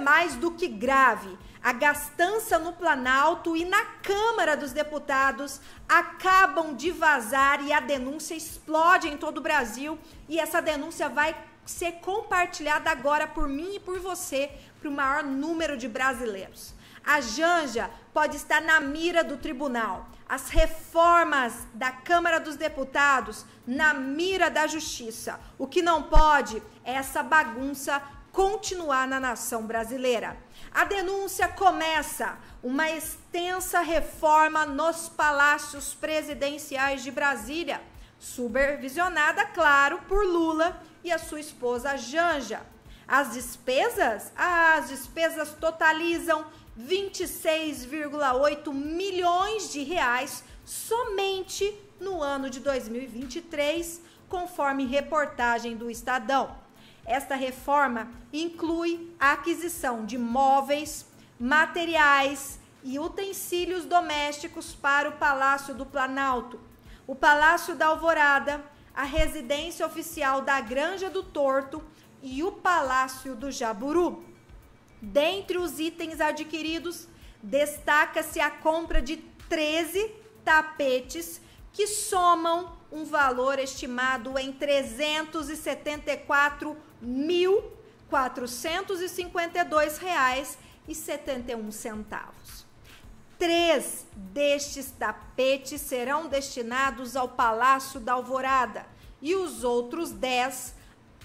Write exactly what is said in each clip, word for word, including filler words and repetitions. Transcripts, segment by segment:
mais do que grave. A gastança no Planalto e na Câmara dos Deputados acabam de vazar e a denúncia explode em todo o Brasil. E essa denúncia vai ser compartilhada agora por mim e por você, para o maior número de brasileiros. A Janja pode estar na mira do tribunal, as reformas da Câmara dos Deputados na mira da Justiça. O que não pode é essa bagunça continuar na nação brasileira. A denúncia começa uma extensa reforma nos palácios presidenciais de Brasília, supervisionada, claro, por Lula e a sua esposa Janja. As despesas? Ah, as despesas totalizam vinte e seis vírgula oito milhões de reais somente no ano de dois mil e vinte e três, conforme reportagem do Estadão. Esta reforma inclui a aquisição de móveis, materiais e utensílios domésticos para o Palácio do Planalto, o Palácio da Alvorada, a residência oficial da Granja do Torto e o Palácio do Jaburu. Dentre os itens adquiridos, destaca-se a compra de treze tapetes que somam um valor estimado em trezentos e setenta e quatro mil, quatrocentos e cinquenta e dois reais e setenta e um centavos. Três destes tapetes serão destinados ao Palácio da Alvorada e os outros dez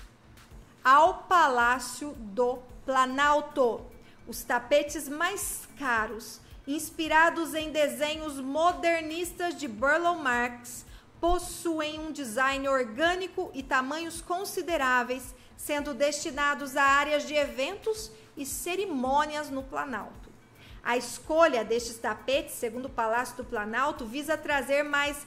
ao Palácio do Planalto. Os tapetes mais caros, inspirados em desenhos modernistas de Burle Marx, possuem um design orgânico e tamanhos consideráveis, sendo destinados a áreas de eventos e cerimônias no Planalto. A escolha destes tapetes, segundo o Palácio do Planalto, visa trazer mais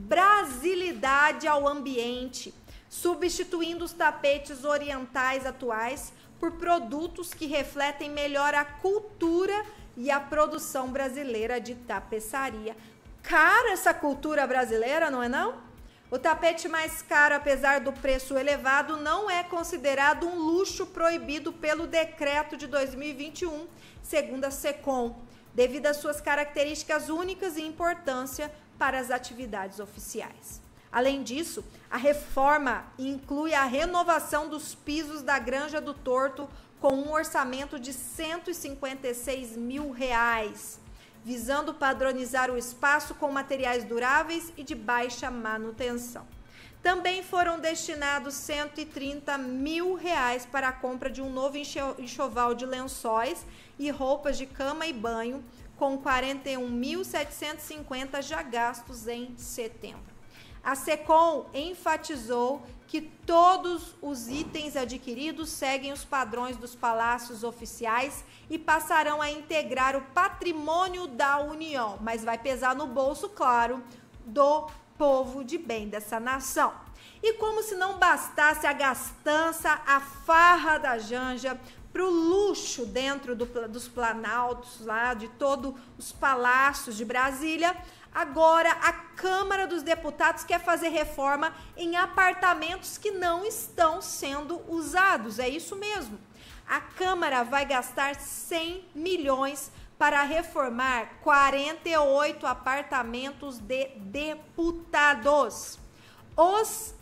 brasilidade ao ambiente, substituindo os tapetes orientais atuais por produtos que refletem melhor a cultura e a produção brasileira de tapeçaria. Cara, essa cultura brasileira, não é não? O tapete mais caro, apesar do preço elevado, não é considerado um luxo proibido pelo decreto de dois mil e vinte e um, segundo a SECOM, devido às suas características únicas e importância para as atividades oficiais. Além disso, a reforma inclui a renovação dos pisos da Granja do Torto com um orçamento de cento e cinquenta e seis mil reais, visando padronizar o espaço com materiais duráveis e de baixa manutenção. Também foram destinados cento e trinta mil reais para a compra de um novo enxoval de lençóis e roupas de cama e banho, com quarenta e um mil setecentos e cinquenta já gastos em setembro. A SECOM enfatizou que todos os itens adquiridos seguem os padrões dos palácios oficiais e passarão a integrar o patrimônio da União, mas vai pesar no bolso, claro, do povo de bem dessa nação. E como se não bastasse a gastança, a farra da Janja, para o luxo dentro do, dos planaltos, lá de todos os palácios de Brasília, agora a Câmara dos Deputados quer fazer reforma em apartamentos que não estão sendo usados. É isso mesmo. A Câmara vai gastar cem milhões para reformar quarenta e oito apartamentos de deputados. Os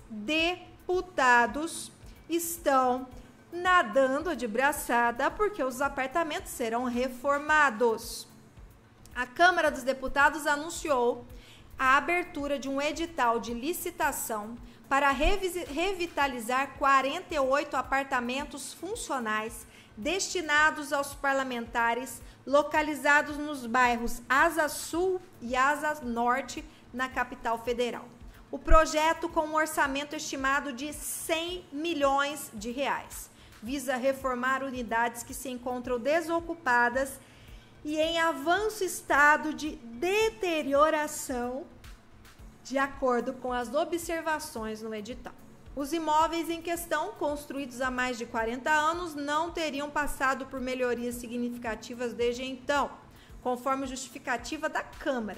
deputados estão nadando de braçada porque os apartamentos serão reformados. A Câmara dos Deputados anunciou a abertura de um edital de licitação para revitalizar quarenta e oito apartamentos funcionais destinados aos parlamentares localizados nos bairros Asa Sul e Asa Norte, na capital federal. O projeto, com um orçamento estimado de cem milhões de reais, visa reformar unidades que se encontram desocupadas e em avanço estado de deterioração, de acordo com as observações no edital. Os imóveis em questão, construídos há mais de quarenta anos, não teriam passado por melhorias significativas desde então, conforme justificativa da Câmara.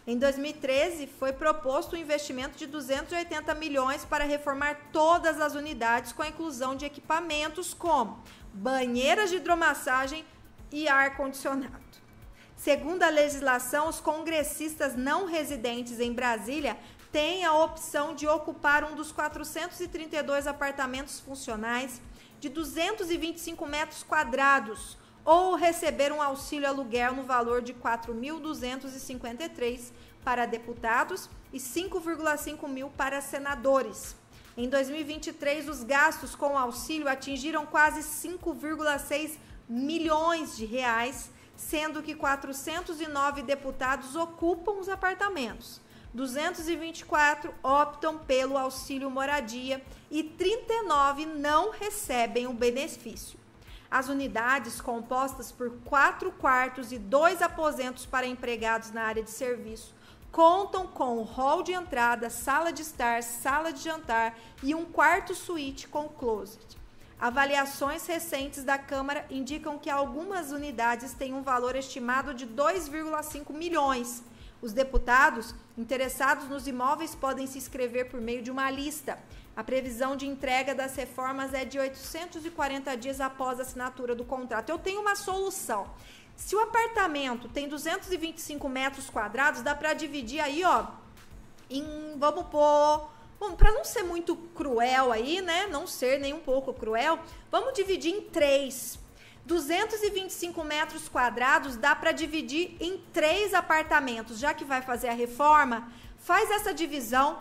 Em dois mil e treze, foi proposto um investimento de duzentos e oitenta milhões para reformar todas as unidades com a inclusão de equipamentos como banheiras de hidromassagem e ar-condicionado. Segundo a legislação, os congressistas não residentes em Brasília têm a opção de ocupar um dos quatrocentos e trinta e dois apartamentos funcionais de duzentos e vinte e cinco metros quadrados ou receber um auxílio aluguel no valor de quatro mil duzentos e cinquenta e três para deputados e cinco vírgula cinco mil para senadores. Em dois mil e vinte e três, os gastos com o auxílio atingiram quase cinco vírgula seis milhões de reais, sendo que quatrocentos e nove deputados ocupam os apartamentos. duzentos e vinte e quatro optam pelo auxílio moradia e trinta e nove não recebem o benefício. As unidades, compostas por quatro quartos e dois aposentos para empregados na área de serviço, contam com o hall de entrada, sala de estar, sala de jantar e um quarto suíte com closet. Avaliações recentes da Câmara indicam que algumas unidades têm um valor estimado de dois vírgula cinco milhões. Os deputados interessados nos imóveis podem se inscrever por meio de uma lista. A previsão de entrega das reformas é de oitocentos e quarenta dias após a assinatura do contrato. Eu tenho uma solução. Se o apartamento tem duzentos e vinte e cinco metros quadrados, dá para dividir aí, ó, em, vamos pôr, para não ser muito cruel aí, né? Não ser nem um pouco cruel, vamos dividir em três. duzentos e vinte e cinco metros quadrados dá para dividir em três apartamentos. Já que vai fazer a reforma, faz essa divisão,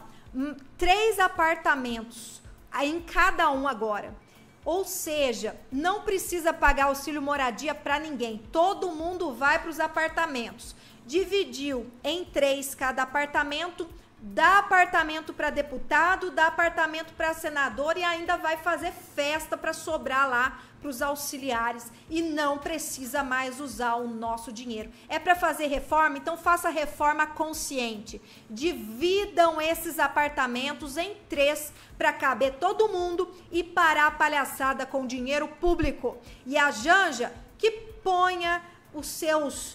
três apartamentos em cada um agora. Ou seja, não precisa pagar auxílio moradia para ninguém. Todo mundo vai para os apartamentos. Dividiu em três cada apartamento, dá apartamento para deputado, dá apartamento para senador e ainda vai fazer festa para sobrar lá para os auxiliares e não precisa mais usar o nosso dinheiro. É para fazer reforma? Então faça reforma consciente. Dividam esses apartamentos em três para caber todo mundo e parar a palhaçada com dinheiro público. E a Janja que ponha os seus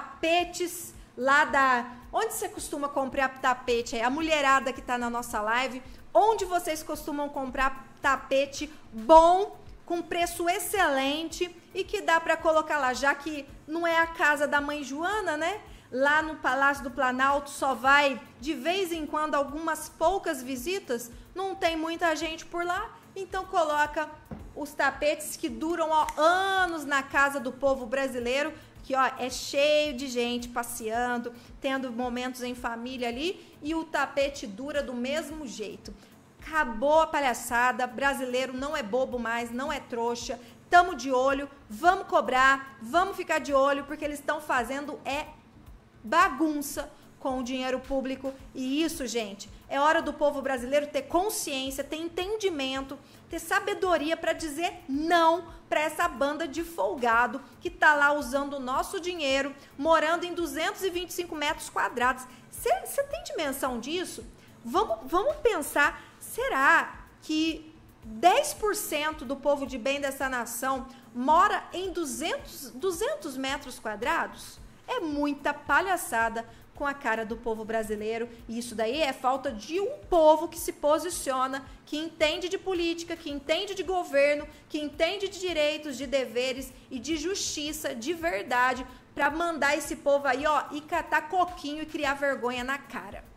tapetes lá da... Onde você costuma comprar tapete? É a mulherada que está na nossa live. Onde vocês costumam comprar tapete bom, com preço excelente e que dá para colocar lá, já que não é a casa da mãe Joana, né? Lá no Palácio do Planalto só vai de vez em quando algumas poucas visitas, não tem muita gente por lá, então coloca os tapetes que duram ó, anos na casa do povo brasileiro, que ó, é cheio de gente passeando, tendo momentos em família ali, e o tapete dura do mesmo jeito. Acabou a palhaçada, brasileiro não é bobo mais, não é trouxa, tamo de olho, vamos cobrar, vamos ficar de olho, porque eles estão fazendo é bagunça com o dinheiro público, e isso, gente, é hora do povo brasileiro ter consciência, ter entendimento, ter sabedoria para dizer não para essa banda de folgado que tá lá usando o nosso dinheiro, morando em duzentos e vinte e cinco metros quadrados. Você tem dimensão disso? Vamos, vamos pensar, será que dez por cento do povo de bem dessa nação mora em duzentos, duzentos metros quadrados? É muita palhaçada com a cara do povo brasileiro, e isso daí é falta de um povo que se posiciona, que entende de política, que entende de governo, que entende de direitos, de deveres e de justiça de verdade, para mandar esse povo aí, ó, e catar coquinho e criar vergonha na cara.